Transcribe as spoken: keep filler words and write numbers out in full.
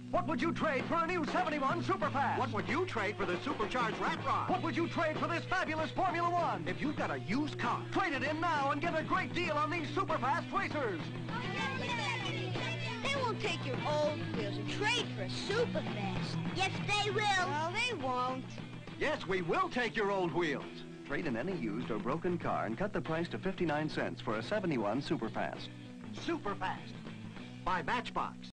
What would you trade for a new seventy-one Superfast? What would you trade for the supercharged rat rod? What would you trade for this fabulous Formula One? If you've got a used car, Trade it in now and get a great deal on these Superfast racers. They won't take your old wheels and trade for a Superfast. Yes, they will. No, they won't. Yes, we will take your old wheels. Trade in any used or broken car and cut the price to fifty-nine cents for a seventy-one Superfast. Superfast by Matchbox.